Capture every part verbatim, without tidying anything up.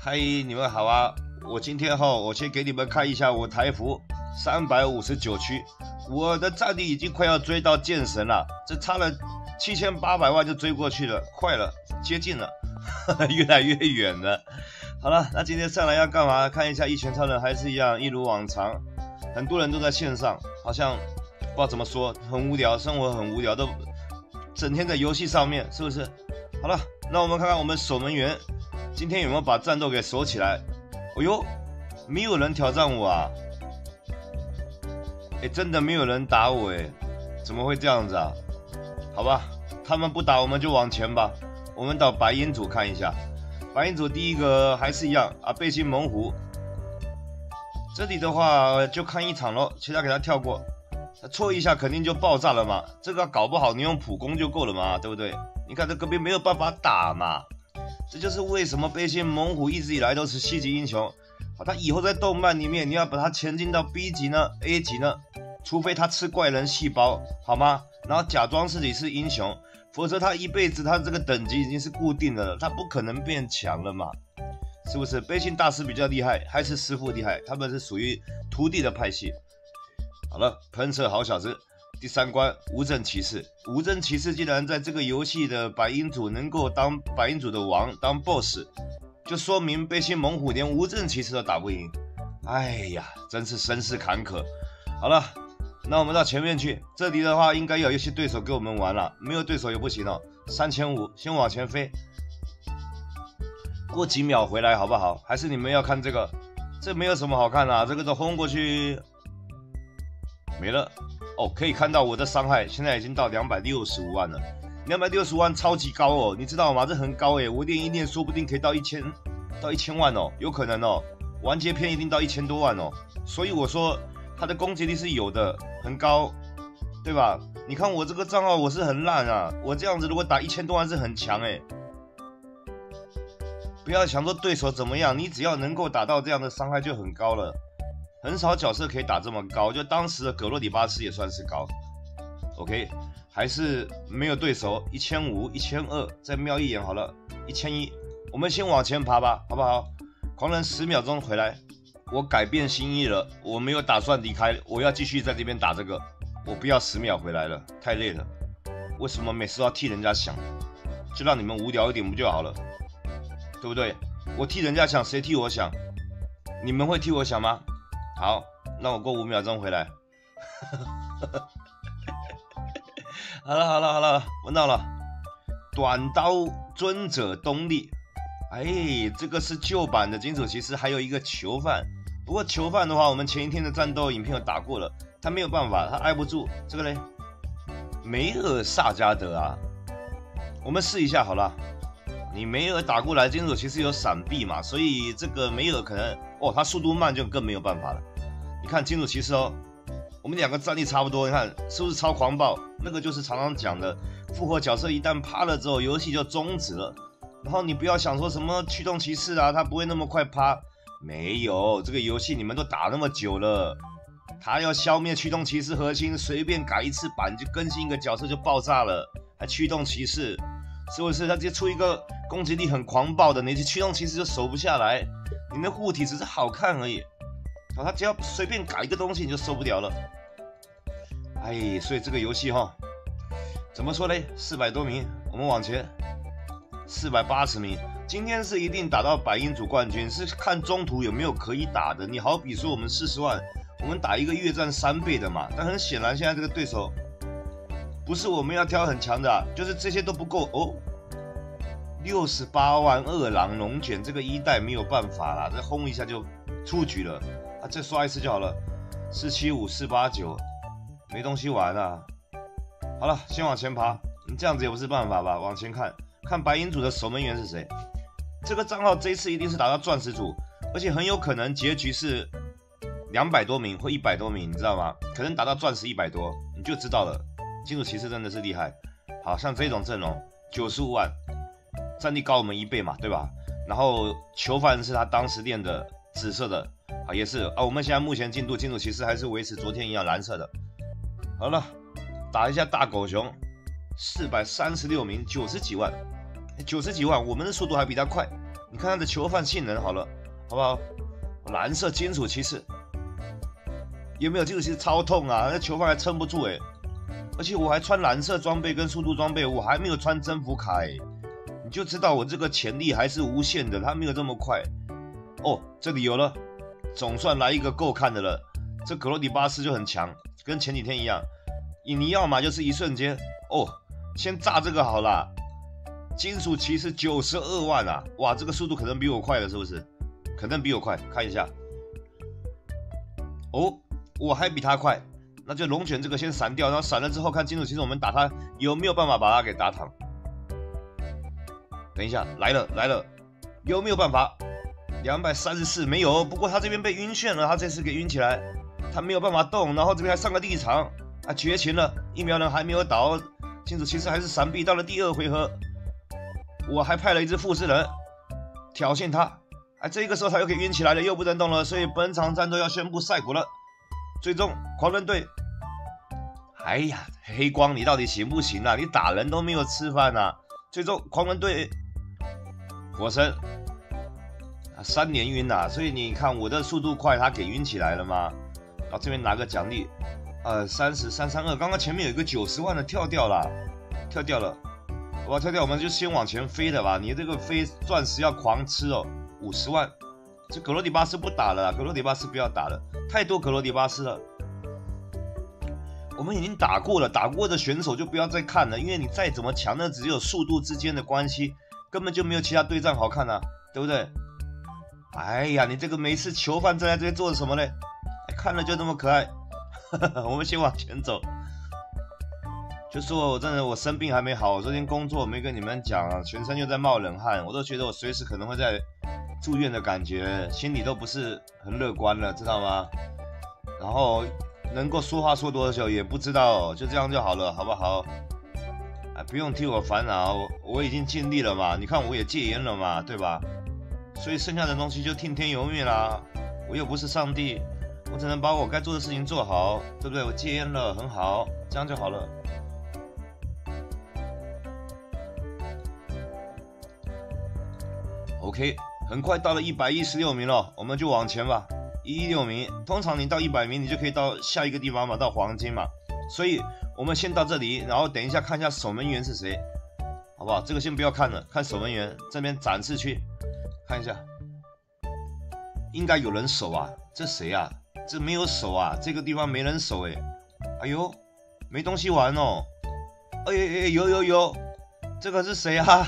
嗨，你们好啊！我今天哈，我先给你们看一下我台服三百五十九区，我的战力已经快要追到剑神了，这差了七千八百万就追过去了，快了，接近了，越来越远了。好了，那今天上来要干嘛？看一下一拳超人还是一样，一如往常，很多人都在线上，好像不知道怎么说，很无聊，生活很无聊，都整天在游戏上面，是不是？好了，那我们看看我们守门员今天有没有把战斗给守起来。哎呦，没有人挑战我啊！哎，真的没有人打我哎，怎么会这样子啊？好吧，他们不打我们就往前吧。我们到白鹰组看一下，白鹰组第一个还是一样啊，背心猛虎。这里的话就看一场咯，其他给他跳过。错一下肯定就爆炸了嘛，这个搞不好你用普攻就够了嘛，对不对？你看这隔壁没有办法打嘛。这就是为什么背心猛虎一直以来都是 C 级英雄。好，他以后在动漫里面，你要把他前进到 B 级呢、A 级呢，除非他吃怪人细胞，好吗？然后假装自己是英雄，否则他一辈子他这个等级已经是固定的了，他不可能变强了嘛，是不是？背心大师比较厉害，还是师傅厉害？他们是属于徒弟的派系。好了，喷射好小子。第三关无证骑士，无证骑士既然在这个游戏的白鹰组能够当白鹰组的王，当 boss， 就说明背心猛虎连无证骑士都打不赢。哎呀，真是身世坎坷。好了，那我们到前面去，这里的话应该有一些对手给我们玩了，没有对手也不行哦。三千五，先往前飞，过几秒回来好不好？还是你们要看这个？这没有什么好看的啊，这个都轰过去没了。哦，可以看到我的伤害现在已经到两百六十五万了，两百六十五万超级高哦，你知道吗？这很高耶，我练一练说不定可以到一千到一千万哦，有可能哦，完结篇一定到一千多万哦，所以我说他的攻击力是有的，很高，对吧？你看我这个账号我是很烂啊，我这样子如果打一千多万是很强哎，不要想说对手怎么样，你只要能够打到这样的伤害就很高了。很少角色可以打这么高，就当时的格洛里巴斯也算是高。OK， 还是没有对手，一千五、一千二，再瞄一眼好了，一千一，我们先往前爬吧，好不好？狂人十秒钟回来，我改变心意了，我没有打算离开，我要继续在这边打这个，我不要十秒回来了，太累了。为什么每次都要替人家想？就让你们无聊一点不就好了，对不对？我替人家想，谁替我想？你们会替我想吗？好，那我过五秒钟回来。好了好了好了，闻到了。短刀尊者东立，哎，这个是旧版的金属骑士，还有一个囚犯。不过囚犯的话，我们前一天的战斗影片有打过了，他没有办法，他挨不住。这个嘞，梅尔萨加德啊，我们试一下好了。你梅尔打过来，金属骑士有闪避嘛，所以这个梅尔可能哦，他速度慢就更没有办法了。你看金属骑士哦，我们两个战力差不多，你看是不是超狂暴？那个就是常常讲的，复活角色一旦趴了之后，游戏就终止了。然后你不要想说什么驱动骑士啊，他不会那么快趴，没有，这个游戏你们都打那么久了，他要消灭驱动骑士核心，随便改一次版就更新一个角色就爆炸了，还驱动骑士。是不是他直接出一个攻击力很狂暴的，你驱动骑士就守不下来，你的护体只是好看而已。好，他只要随便改一个东西你就受不了了。哎，所以这个游戏哈，怎么说嘞？四百多名，我们往前，四百八十名。今天是一定打到白鹰组冠军，是看中途有没有可以打的。你好比说我们四十万，我们打一个越战三倍的嘛。但很显然现在这个对手。不是我们要挑很强的、啊，就是这些都不够哦。六十八万二郎龙卷这个一代没有办法啦，这轰一下就出局了啊！再刷一次就好了。四七五四八九，没东西玩啊。好了，先往前爬。你这样子也不是办法吧？往前看，看白鹰组的守门员是谁。这个账号这一次一定是打到钻石组，而且很有可能结局是两百多名或一百多名，你知道吗？可能打到钻石一百多，你就知道了。金属骑士真的是厉害，好像这种阵容九十五万，战力高我们一倍嘛，对吧？然后囚犯是他当时练的紫色的，啊也是啊。我们现在目前进度金属骑士还是维持昨天一样蓝色的。好了，打一下大狗熊，四百三十六名，九十几万，九十几万，我们的速度还比他快。 你看它的囚犯性能好了，好不好？蓝色金属骑士有没有？金属骑士超痛啊，那囚犯还撑不住哎。而且我还穿蓝色装备跟速度装备，我还没有穿征服卡哎。你就知道我这个潜力还是无限的，它没有这么快。哦，这里有了，总算来一个够看的了。这格罗迪巴斯就很强，跟前几天一样。你要嘛就是一瞬间哦，先炸这个好啦。金属骑士九十二万啊，哇，这个速度可能比我快了，是不是？可能比我快，看一下。哦，我还比他快，那就龙卷这个先闪掉，然后闪了之后看金属骑士我们打他有没有办法把他给打躺。等一下，来了来了，有没有办法？两百三十四没有，不过他这边被晕眩了，他这次给晕起来，他没有办法动，然后这边还上个地场，啊，绝情了，疫苗人还没有倒，金属骑士还是闪避到了第二回合，我还派了一只复制人挑衅他，啊，这个时候他又给晕起来了，又不能动了，所以本场战斗要宣布赛果了。最终狂人队，哎呀，黑光你到底行不行啊？你打人都没有吃饭啊！最终狂人队。火神啊，三连晕呐、啊，所以你看我的速度快，他给晕起来了吗？然后这边拿个奖励，呃，三十三三二，刚刚前面有一个九十万的跳掉了，跳掉了，哇，跳掉，我们就先往前飞的吧。你这个飞钻石要狂吃哦，五十万，这格罗迪巴斯不打了啦，格罗迪巴斯不要打了，太多格罗迪巴斯了。我们已经打过了，打过的选手就不要再看了，因为你再怎么强，那只有速度之间的关系。根本就没有其他对战好看啊，对不对？哎呀，你这个没事囚犯站在这边做什么呢？看了就那么可爱。我们先往前走。就说我真的我生病还没好，我昨天工作没跟你们讲啊，全身又在冒冷汗，我都觉得我随时可能会在住院的感觉，心里都不是很乐观了，知道吗？然后能够说话说多久也不知道，就这样就好了，好不好？啊，不用替我烦恼，我已经尽力了嘛。你看我也戒烟了嘛，对吧？所以剩下的东西就听天由命啦。我又不是上帝，我只能把我该做的事情做好，对不对？我戒烟了，很好，这样就好了。OK， 很快到了一百一十六名了，我们就往前吧。一一六名，通常你到一百名，你就可以到下一个地方嘛，到黄金嘛。所以我们先到这里，然后等一下看一下守门员是谁，好不好？这个先不要看了，看守门员这边展示区，看一下，应该有人守啊。这谁啊？这没有守啊，这个地方没人守哎。哎呦，没东西玩哦。哎哎有有有，这个是谁啊？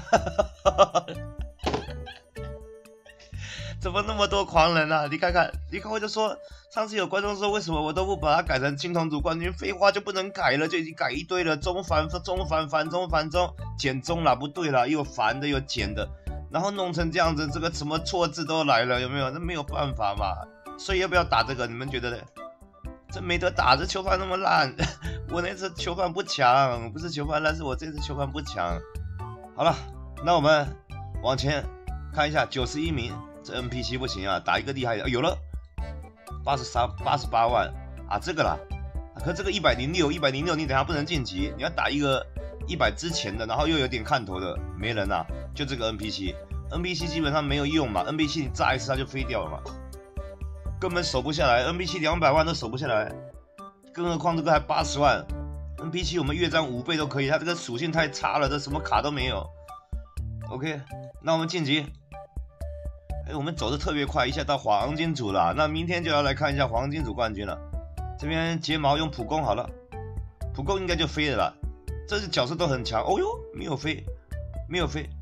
怎么那么多狂人啊？你看看，你看，我就说，上次有观众说，为什么我都不把它改成青铜组冠军？废话就不能改了，就已经改一堆了，中繁中繁繁中繁中减中啦，不对啦，又繁的又减的，然后弄成这样子，这个什么错字都来了，有没有？那没有办法嘛。所以要不要打这个？你们觉得呢？这没得打，这囚犯那么烂，我那次囚犯不强，不是囚犯烂，是我这次囚犯不强。好了，那我们往前看一下，九十一名。这 N P C 不行啊，打一个厉害的、哦、有了，八十三八十八万啊，这个啦，啊、可这个一百零六一百零六，你等下不能晋级，你要打一个一百之前的，然后又有点看头的，没人啊，就这个 N P C，N P C 基本上没有用嘛 ，N P C 你炸一次它就飞掉了嘛，根本守不下来 ，N P C 两百万都守不下来，更何况这个还八十万 ，N P C 我们越战五倍都可以，它这个属性太差了，这什么卡都没有。OK， 那我们晋级。哎，我们走的特别快，一下到黄金组了。那明天就要来看一下黄金组冠军了。这边睫毛用普攻好了，普攻应该就飞了啦。这些角色都很强。哦呦，没有飞，没有飞。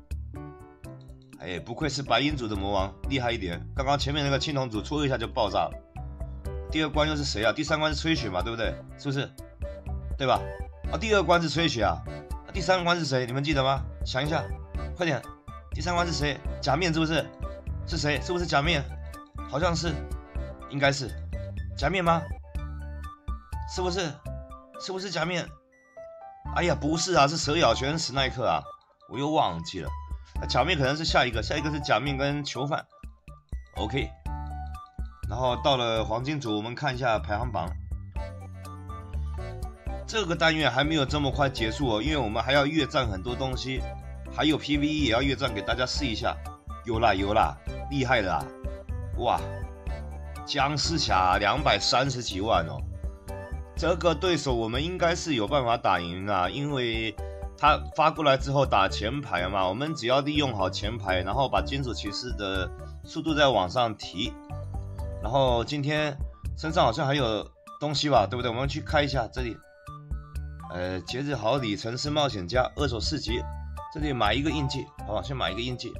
哎，不愧是白银组的魔王，厉害一点。刚刚前面那个青铜组戳一下就爆炸了。第二关又是谁啊？第三关是吹雪嘛，对不对？是不是？对吧？啊，第二关是吹雪啊。啊第三关是谁？你们记得吗？想一下，快点。第三关是谁？假面是不是？是谁？是不是假面？好像是，应该是假面吗？是不是？是不是假面？哎呀，不是啊，是蛇咬拳史奈克啊，我又忘记了。假面可能是下一个，下一个是假面跟囚犯。OK， 然后到了黄金组，我们看一下排行榜。这个单元还没有这么快结束哦，因为我们还要越战很多东西，还有 P V E 也要越战给大家试一下。 有啦有啦，厉害啦！哇，僵尸侠两百三十几万哦，这个对手我们应该是有办法打赢啊，因为他发过来之后打前排嘛，我们只要利用好前排，然后把金属骑士的速度再往上提，然后今天身上好像还有东西吧，对不对？我们去开一下这里，呃，节日好礼城市冒险家二手市集，这里买一个印记，好吧，先买一个印记。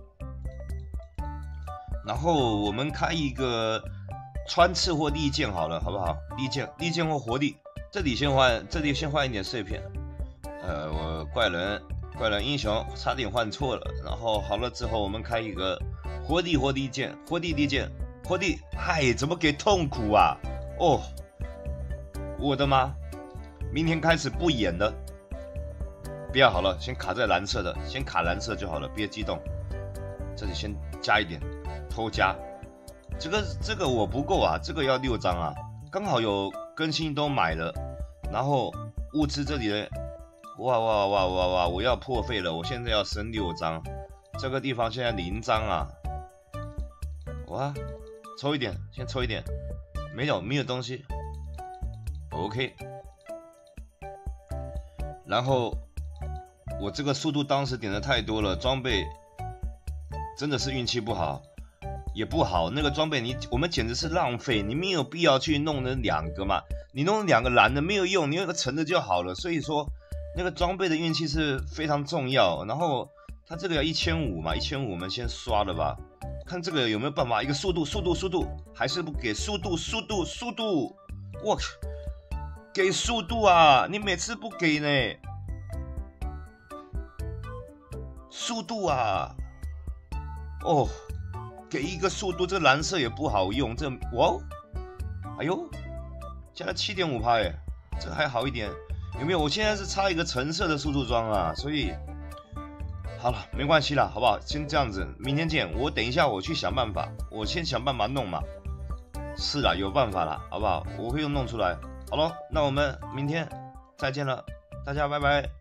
然后我们开一个穿刺或利剑好了，好不好？利剑、利剑或活力，这里先换，这里先换一点碎片。呃，我怪人、怪人英雄差点换错了。然后好了之后，我们开一个活力或利剑、活力利剑、活力。嗨，怎么给痛苦啊？哦，我的妈！明天开始不演了。不要好了，先卡在蓝色的，先卡蓝色就好了，别激动。这里先加一点。偷加，这个这个我不够啊，这个要六张啊，刚好有更新都买了，然后物资这里的，哇哇哇哇哇，我要破费了，我现在要升六张，这个地方现在零张啊，哇，抽一点，先抽一点，没有没有东西 ，OK， 然后我这个速度当时点的太多了，装备真的是运气不好。也不好，那个装备你我们简直是浪费，你没有必要去弄那两个嘛，你弄两个蓝的没有用，你用个橙的就好了。所以说那个装备的运气是非常重要。然后它这个要一千五嘛，一千五我们先刷了吧，看这个有没有办法一个速度速度速度，还是不给速度速度速度，我给速度啊！你每次不给呢，速度啊，哦。给一个速度，这蓝色也不好用。这哇，哎呦，加了 七点五 趴耶，这还好一点。有没有？我现在是差一个橙色的速度装啊，所以好了，没关系啦，好不好？先这样子，明天见。我等一下我去想办法，我先想办法弄嘛。是啦，有办法啦，好不好？我会弄出来。好了，那我们明天再见了，大家拜拜。